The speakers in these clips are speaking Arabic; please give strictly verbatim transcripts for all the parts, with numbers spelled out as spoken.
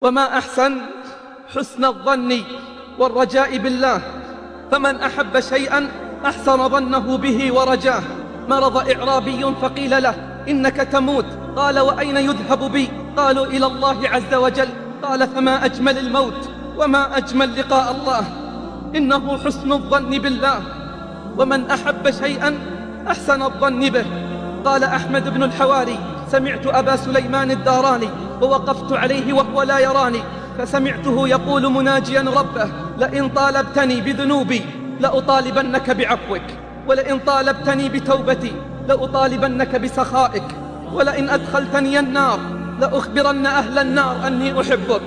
وما أحسن حسن الظن والرجاء بالله، فمن أحب شيئا أحسن ظنه به ورجاه. مرض إعرابي فقيل له: إنك تموت. قال: وأين يذهب بي؟ قالوا: إلى الله عز وجل. قال: فما أجمل الموت وما أجمل لقاء الله، إنه حسن الظن بالله. ومن أحب شيئا أحسن الظن به. قال أحمد بن الحواري: سمعت أبا سليمان الداراني ووقفت عليه وهو لا يراني، فسمعته يقول مناجيا ربه: لئن طالبتني بذنوبي لأطالبنك بعفوك، ولئن طالبتني بتوبتي لأطالبنك بسخائك، ولئن أدخلتني النار لأخبرن أهل النار أني أحبك،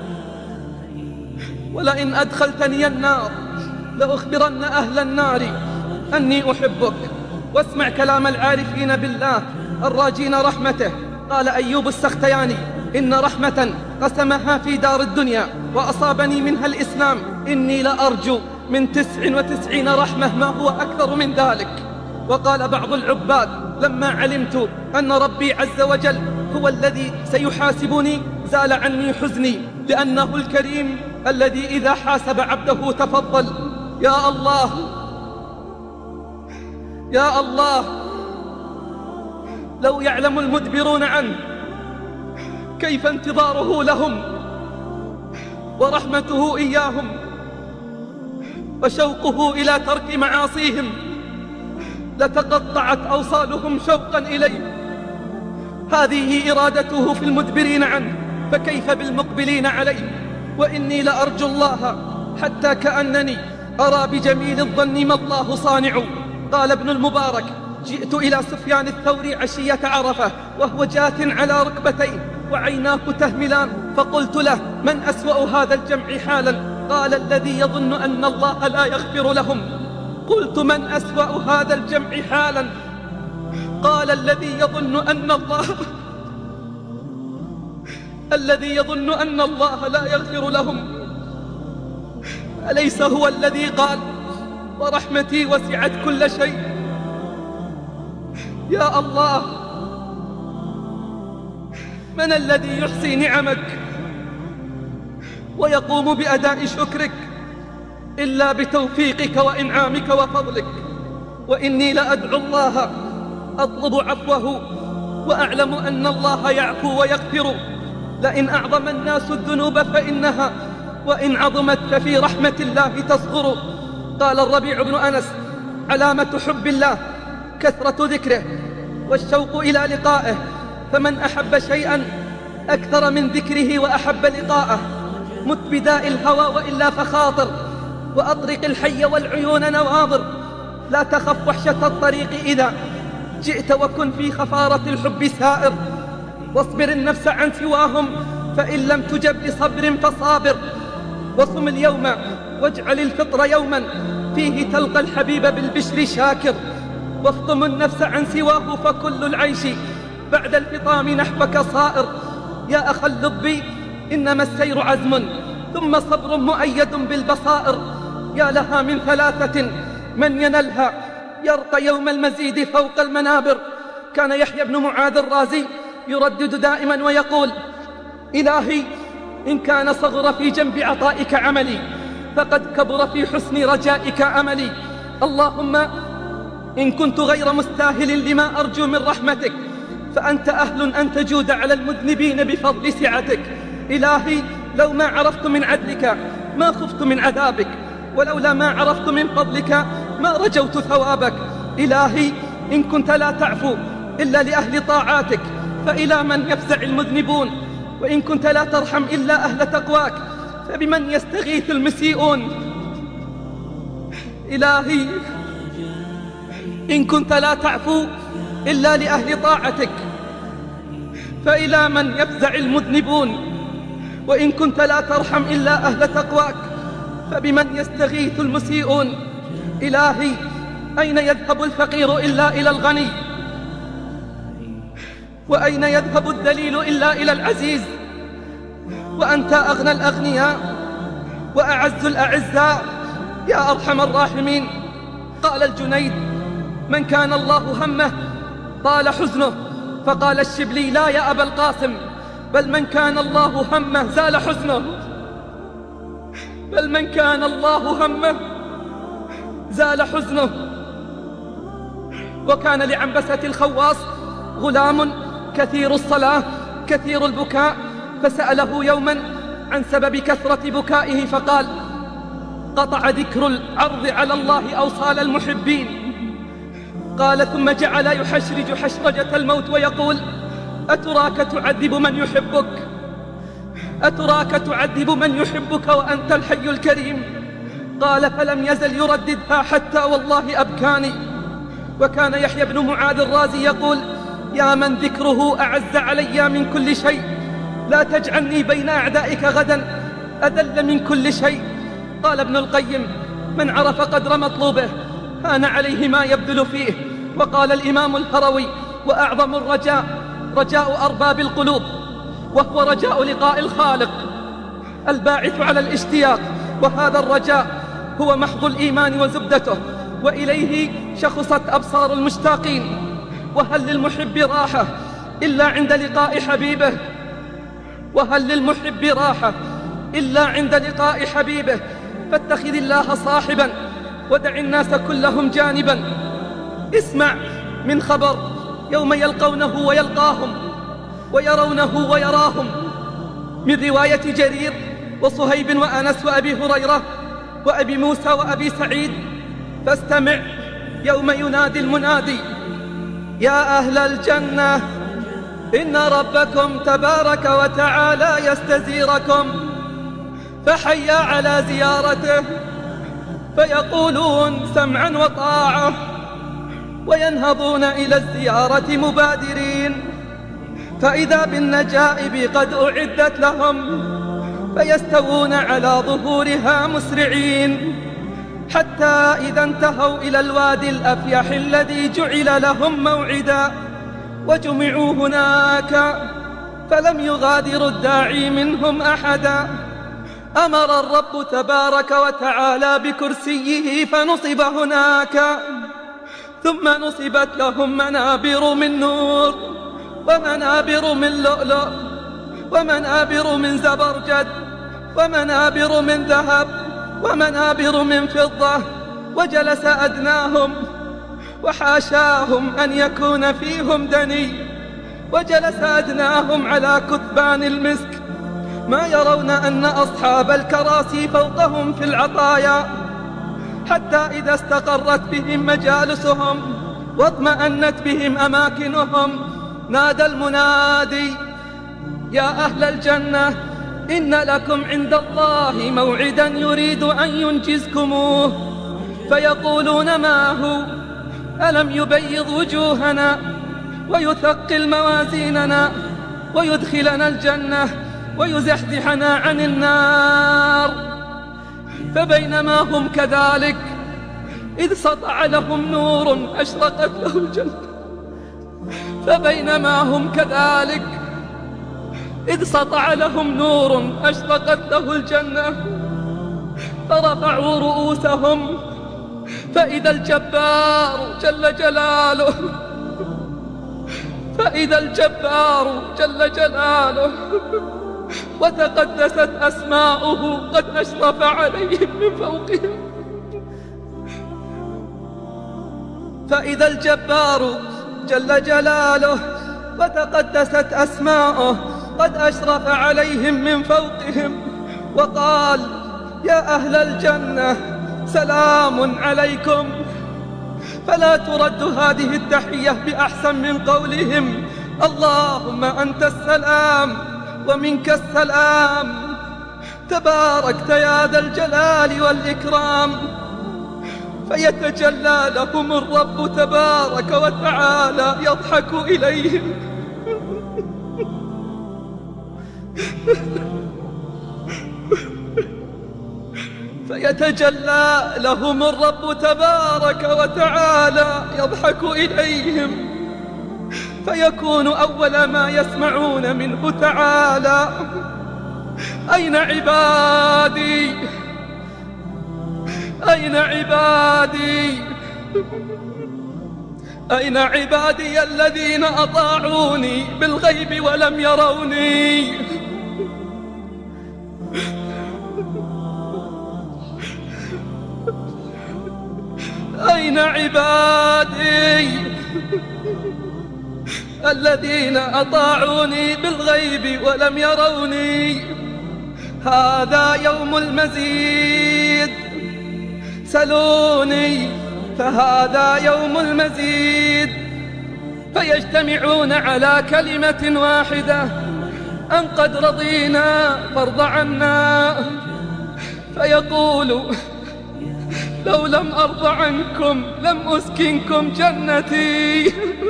ولئن أدخلتني النار لأخبرن أهل النار أني أحبك. واسمع كلام العارفين بالله الراجين رحمته. قال أيوب السختياني: إن رحمة قسمها في دار الدنيا وأصابني منها الإسلام، إني لأرجو من تسع وتسعين رحمة ما هو أكثر من ذلك. وقال بعض العباد: لما علمت أن ربي عز وجل هو الذي سيحاسبني زال عني حزني، لأنه الكريم الذي إذا حاسب عبده تفضل. يا الله يا الله، لو يعلم المدبرون عنه كيف انتظاره لهم ورحمته إياهم وشوقه إلى ترك معاصيهم، لتقطعت أوصالهم شوقا إليه. هذه إرادته في المدبرين عنه، فكيف بالمقبلين عليه؟ وإني لأرجو الله حتى كأنني أرى بجميل الظن ما الله صانع. قال ابن المبارك: جئت إلى سفيان الثوري عشية عرفة وهو جاث على ركبتيه وعيناه تهملان، فقلت له: من أسوأ هذا الجمع حالا؟ قال: الذي يظن أن الله لا يغفر لهم. قلت: من أسوأ هذا الجمع حالا؟ قال: الذي يظن أن الله الذي يظن أن الله لا يغفر لهم. أليس هو الذي قال: ورحمتي وسعت كل شيء؟ يا الله، من الذي يحصي نعمك ويقوم بأداء شكرك إلا بتوفيقك وإنعامك وفضلك؟ وإني لأدعو الله أطلب عفوه وأعلم أن الله يعفو ويغفر. لئن أعظم الناس الذنوب فإنها وإن عظمت ففي رحمة الله تصغر. قال الربيع بن أنس: علامة حب الله كثرة ذكره والشوق إلى لقائه، فمن أحب شيئا أكثر من ذكره وأحب لقاءه. مت بداء الهوى وإلا فخاطر، وأطرق الحي والعيون نواظر. لا تخف وحشة الطريق إذا جئت، وكن في خفارة الحب سائر. واصبر النفس عن سواهم، فإن لم تجب لصبر فصابر. وصم اليوم واجعل الفطر يوما فيه تلقى الحبيب بالبشر شاكر. وافطم النفس عن سواه، فكل العيش بعد الفطام نحوك صائر. يا أخا اللب إنما السير عزم ثم صبر مؤيد بالبصائر. يا لها من ثلاثة من ينلها يرقى يوم المزيد فوق المنابر. كان يحيى بن معاذ الرازي يردد دائما ويقول: إلهي، إن كان صغر في جنب عطائك عملي فقد كبر في حسن رجائك أملي. اللهم إن كنت غير مستاهل لما أرجو من رحمتك فأنت أهل أن تجود على المذنبين بفضل سعتك. إلهي، لو ما عرفت من عدلك ما خفت من عذابك، ولولا ما عرفت من فضلك ما رجوت ثوابك. إلهي، إن كنت لا تعفو إلا لأهل طاعاتك فإلى من يفزع المذنبون، وإن كنت لا ترحم إلا أهل تقواك فبمن يستغيث المسيئون. إلهي، إن كنت لا تعفو إلا لأهل طاعتك فإلى من يفزع المذنبون، وإن كنت لا ترحم إلا أهل تقواك فبمن يستغيث المسيئون. إلهي، أين يذهب الفقير إلا إلى الغني؟ وأين يذهب الذليل إلا إلى العزيز؟ وأنت أغنى الأغنياء وأعز الأعزاء يا أرحم الراحمين. قال الجنيد: من كان الله همه طال حزنه، فقال الشبلي: لا يا أبا القاسم، بل من كان الله همه زال حزنه، بل من كان الله همه زال حزنه. وكان لعنبسة الخواص غلام كثير الصلاة كثير البكاء، فسأله يوما عن سبب كثرة بكائه فقال: قطع ذكر العرض على الله أوصال المحبين. قال: ثم جعل يحشرج حشرجة الموت ويقول: أتراك تعذب من يحبك، أتراك تعذب من يحبك وأنت الحي الكريم. قال: فلم يزل يرددها حتى والله أبكاني. وكان يحيى بن معاذ الرازي يقول: يا من ذكره أعز علي من كل شيء، لا تجعلني بين أعدائك غدا أذل من كل شيء. قال ابن القيم: من عرف قدر مطلوبه هان عليه ما يبذل فيه. وقال الإمام الهروي: وأعظم الرجاء رجاء أرباب القلوب، وهو رجاء لقاء الخالق الباعث على الاشتياق، وهذا الرجاء هو محض الإيمان وزبدته، وإليه شخصت أبصار المشتاقين. وهل للمحب راحة إلا عند لقاء حبيبه، وهل للمحب راحة إلا عند لقاء حبيبه. فاتخذ الله صاحبا ودع الناس كلهم جانبا. اسمع من خبر يوم يلقونه ويلقاهم ويرونه ويراهم، من رواية جرير وصهيب وأنس وأبي هريرة وأبي موسى وأبي سعيد. فاستمع يوم ينادي المنادي: يا أهل الجنة إن ربكم تبارك وتعالى يستزيركم، فحيا على زيارته. فيقولون سمعا وطاعة، وينهضون إلى الزيارة مبادرين، فإذا بالنجائب قد أعدت لهم، فيستوون على ظهورها مسرعين، حتى إذا انتهوا إلى الوادي الأفيح الذي جعل لهم موعدا، وجمعوا هناك فلم يغادر الداعي منهم أحدا، أمر الرب تبارك وتعالى بكرسيه فنصب هناك، ثم نصبت لهم منابر من نور، ومنابر من لؤلؤ، ومنابر من زبرجد، ومنابر من ذهب، ومنابر من فضة. وجلس أدناهم، وحاشاهم أن يكون فيهم دني، وجلس أدناهم على كثبان المسك، ما يرون أن أصحاب الكراسي فوقهم في العطايا. حتى إذا استقرت بهم مجالسهم واطمأنت بهم أماكنهم، نادى المنادي: يا أهل الجنة إن لكم عند الله موعدا يريد أن ينجزكموه. فيقولون: ما هو؟ ألم يبيض وجوهنا ويثقل موازيننا ويدخلنا الجنة ويزحزحنا عن النار؟ فبينما هم كذلك إذ سطع لهم نور أشرقت له الجنة، فبينما هم كذلك إذ سطع لهم نور أشرقت له الجنة، فرفعوا رؤوسهم فإذا الجبار جل جلاله فإذا الجبار جل جلاله وتقدست أسماؤه قد أشرف عليهم من فوقهم. فإذا الجبار جل جلاله وتقدست أسماؤه قد أشرف عليهم من فوقهم، وقال: يا أهل الجنة سلام عليكم. فلا ترد هذه التحية بأحسن من قولهم: اللهم أنت السلام ومنك السلام، تباركت يا ذا الجلال والإكرام. فيتجلى لهم الرب تبارك وتعالى يضحك إليهم فيتجلى لهم الرب تبارك وتعالى يضحك إليهم، فيكون أول ما يسمعون منه تعالى: أين عبادي؟ أين عبادي؟ أين عبادي الذين أطاعوني بالغيب ولم يروني؟ أين عبادي الذين أطاعوني بالغيب ولم يروني؟ هذا يوم المزيد، سلوني فهذا يوم المزيد. فيجتمعون على كلمة واحدة أن قد رضينا فارض عنا. فيقول لو لم أرض عنكم لم أسكنكم جنتي.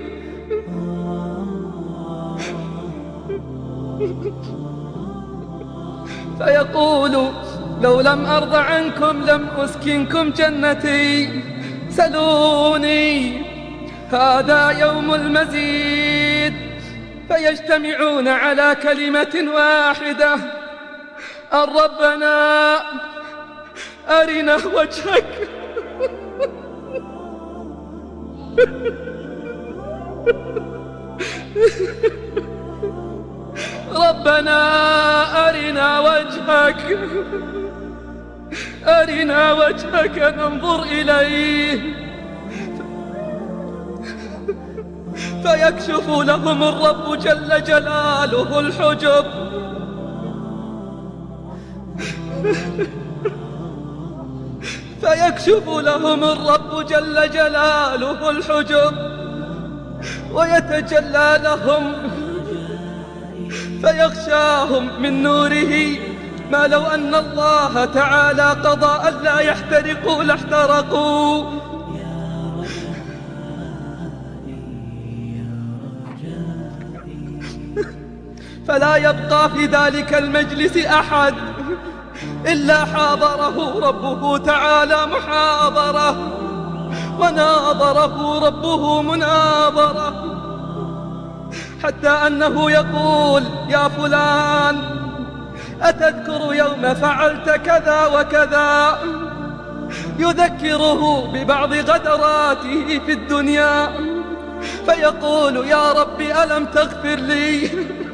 فيقول لو لم أرض عنكم لم أسكنكم جنتي. سلوني هذا يوم المزيد. فيجتمعون على كلمة واحدة أن ربنا أرنا وجهك. ربنا أرنا وجهك، أرنا وجهك ننظر إليه. فيكشف لهم الرب جل جلاله الحجب، فيكشف لهم الرب جل جلاله الحجب ويتجلى لهم فيغشاهم من نوره ما لو أن الله تعالى قضى ألا يحترقوا لاحترقوا. فلا يبقى في ذلك المجلس أحد إلا حاضره ربه تعالى محاضرة، وناظره ربه مناظرة، حتى أنه يقول يا فلان أتذكر يوم فعلت كذا وكذا، يذكره ببعض غدراته في الدنيا، فيقول يا رب ألم تغفر لي؟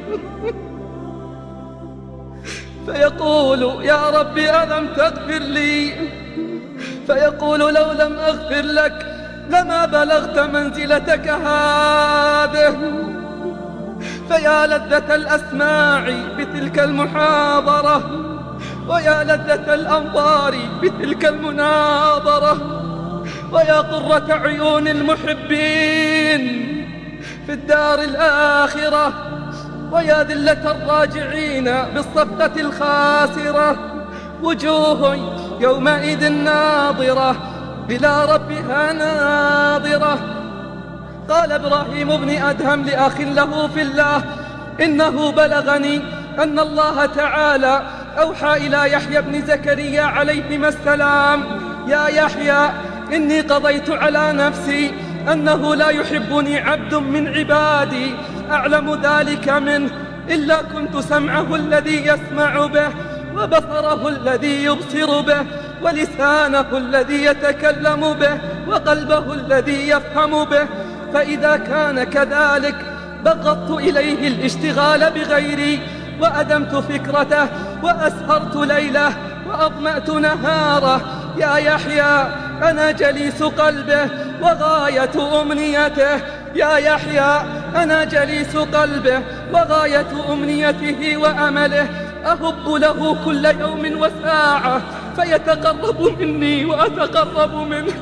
فيقول يا رب ألم تغفر لي؟ فيقول لو لم أغفر لك لما بلغت منزلتك هذه. فيا لذة الأسماع بتلك المحاضرة، ويا لذة الأنظار بتلك المناظرة، ويا قرة عيون المحبين في الدار الآخرة، ويا ذلة الراجعين بالصفقة الخاسرة. وجوه يومئذ ناظرة إلى ربها ناظرة. قال إبراهيم بن أدهم لأخ له في الله إنه بلغني أن الله تعالى أوحى إلى يحيى بن زكريا عليهما السلام يا يحيى إني قضيت على نفسي أنه لا يحبني عبد من عبادي أعلم ذلك منه إلا كنت سمعه الذي يسمع به، وبصره الذي يبصر به، ولسانه الذي يتكلم به، وقلبه الذي يفهم به. فإذا كان كذلك بغضت إليه الاشتغال بغيري، وأدمت فكرته، وأسهرت ليله، وأظمأت نهاره. يا يحيى أنا جليس قلبه وغاية أمنيته، يا يحيى أنا جليس قلبه وغاية أمنيته وأمله. أهب له كل يوم وساعة فيتقرب مني وأتقرب منه،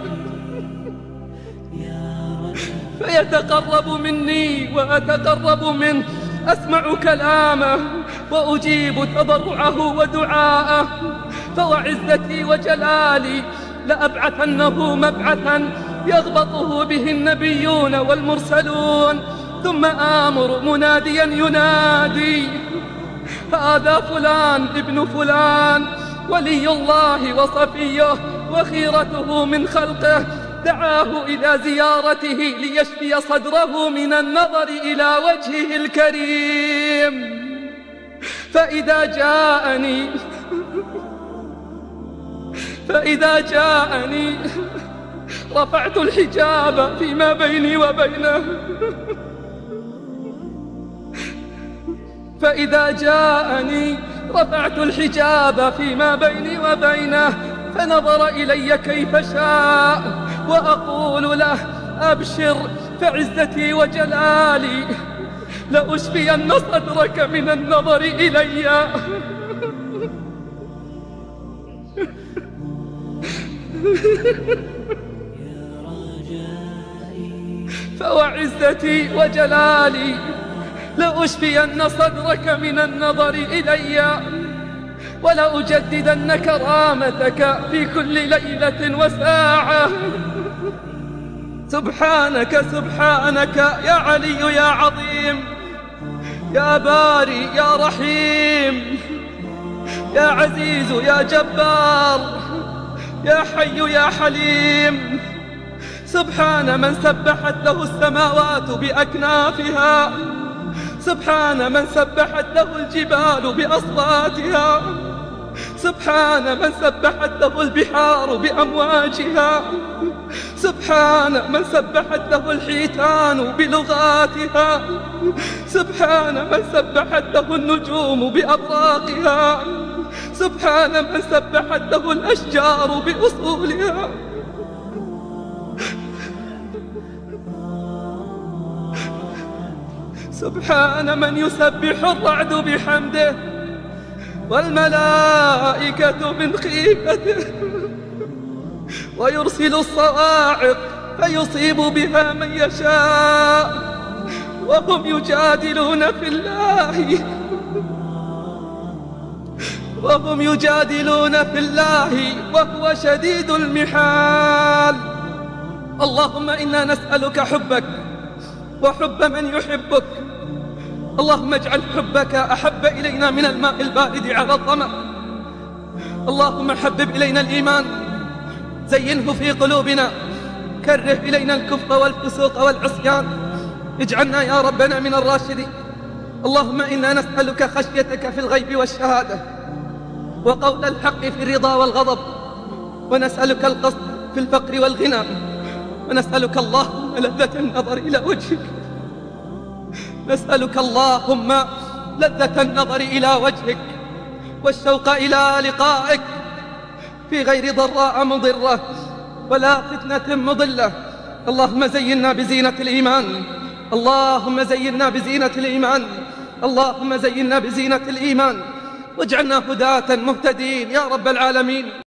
فيتقرب مني وأتقرب منه. أسمع كلامه وأجيب تضرعه ودعاءه. فوعزتي وجلالي لأبعثنه مبعثا يغبطه به النبيون والمرسلون، ثم آمر مناديا ينادي هذا فلان ابن فلان ولي الله وصفيه وخيرته من خلقه، دعاه إلى زيارته ليشفي صدره من النظر إلى وجهه الكريم. فإذا جاءني فإذا جاءني رفعت الحجاب فيما بيني وبينه، فإذا جاءني رفعت الحجاب فيما بيني وبينه، فنظر إلي كيف شاء، وأقول له: أبشر، فعزتي وجلالي لأشفين صدرك من النظر إلي. فوعزتي وجلالي لأشفين صدرك من النظر إلي، ولأجددن كرامتك في كل ليلة وساعة. سبحانك سبحانك يا علي يا عظيم، يا باري يا رحيم، يا عزيز يا جبار، يا حي يا حليم. سبحان من سبحت له السماوات بأكنافها، سبحان من سبحت له الجبال بأصواتها، سبحان من سبحت له البحار بأمواجها، سبحان من سبحت له الحيتان بلغاتها، سبحان من سبحت له النجوم بأبراقها، سبحان من سبحت له الأشجار بأصولها. سبحان من يسبح الرعد بحمده والملائكة من خيفته، ويرسل الصواعق فيصيب بها من يشاء، وهم يجادلون في الله وهم يجادلون في الله وهو شديد المحال. اللهم إنا نسألك حبك وحب من يحبك. اللهم اجعل حبك أحب إلينا من الماء البارد على الظمأ. اللهم حبب إلينا الإيمان، زينه في قلوبنا، كره إلينا الكفر والفسوق والعصيان، اجعلنا يا ربنا من الراشدين. اللهم إنا نسألك خشيتك في الغيب والشهادة، وقول الحق في الرضا والغضب، ونسألك القصد في الفقر والغنى، ونسألك اللهم لذة النظر إلى وجهك، نسألك اللهم لذة النظر إلى وجهك والشوق إلى لقائك في غير ضراء مضرة ولا فتنة مضلة. اللهم زينا بزينة الإيمان، اللهم زينا بزينة الإيمان، اللهم زينا بزينة الإيمان، واجعلنا هداة مهتدين يا رب العالمين.